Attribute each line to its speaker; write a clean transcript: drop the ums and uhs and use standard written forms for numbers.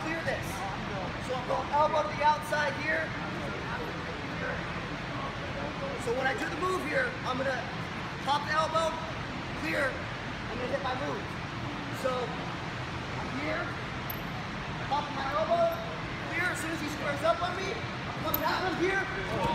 Speaker 1: clear this. So I'm going elbow to the outside here. So when I do the move here, I'm going to pop the elbow, clear, and then hit my move. So I'm here, popping my elbow, clear. As soon as he squares up on me, I'm coming out of here.